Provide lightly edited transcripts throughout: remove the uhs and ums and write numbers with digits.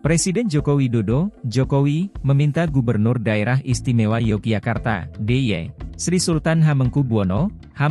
Presiden Joko Widodo, Jokowi, meminta Gubernur Daerah Istimewa Yogyakarta, DIY, Sri Sultan Hamengkubuwono,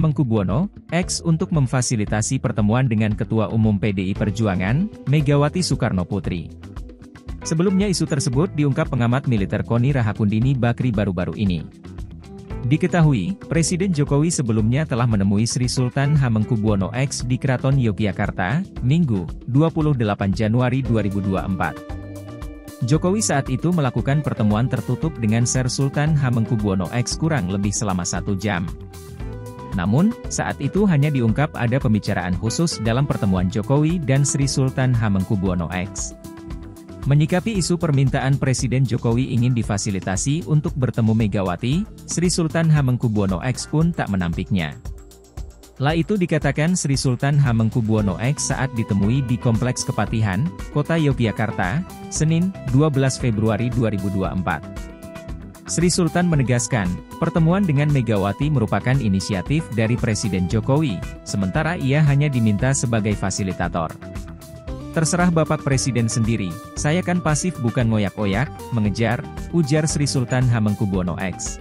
X untuk memfasilitasi pertemuan dengan Ketua Umum PDI Perjuangan, Megawati Soekarnoputri. Sebelumnya isu tersebut diungkap pengamat militer Koni Rahakundini Bakri baru-baru ini. Diketahui, Presiden Jokowi sebelumnya telah menemui Sri Sultan Hamengkubuwono X di Keraton Yogyakarta, Minggu, 28 Januari 2024. Jokowi saat itu melakukan pertemuan tertutup dengan Sri Sultan Hamengkubuwono X kurang lebih selama 1 jam. Namun, saat itu hanya diungkap ada pembicaraan khusus dalam pertemuan Jokowi dan Sri Sultan Hamengkubuwono X. Menyikapi isu permintaan Presiden Jokowi ingin difasilitasi untuk bertemu Megawati, Sri Sultan Hamengkubuwono X pun tak menampiknya. Itu dikatakan Sri Sultan Hamengkubuwono X saat ditemui di Kompleks Kepatihan, Kota Yogyakarta, Senin, 12 Februari 2024. Sri Sultan menegaskan, pertemuan dengan Megawati merupakan inisiatif dari Presiden Jokowi, sementara ia hanya diminta sebagai fasilitator. Terserah Bapak Presiden sendiri, saya kan pasif bukan ngoyak-oyak, mengejar, ujar Sri Sultan Hamengkubuwono X.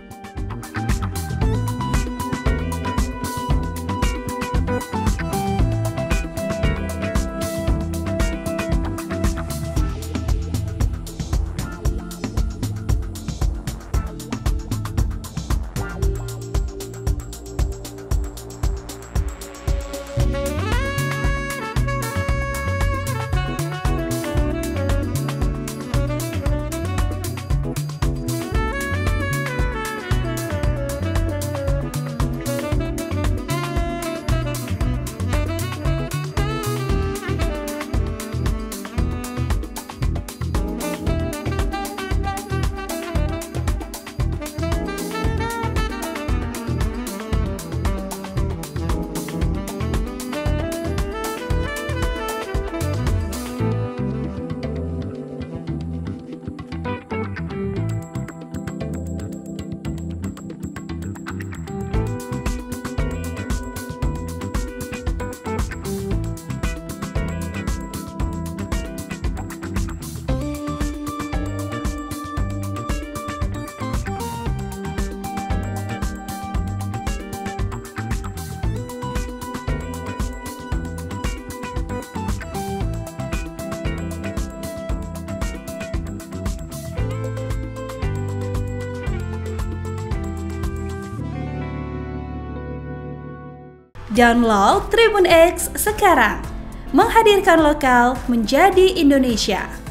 Download Tribun X sekarang, menghadirkan lokal menjadi Indonesia.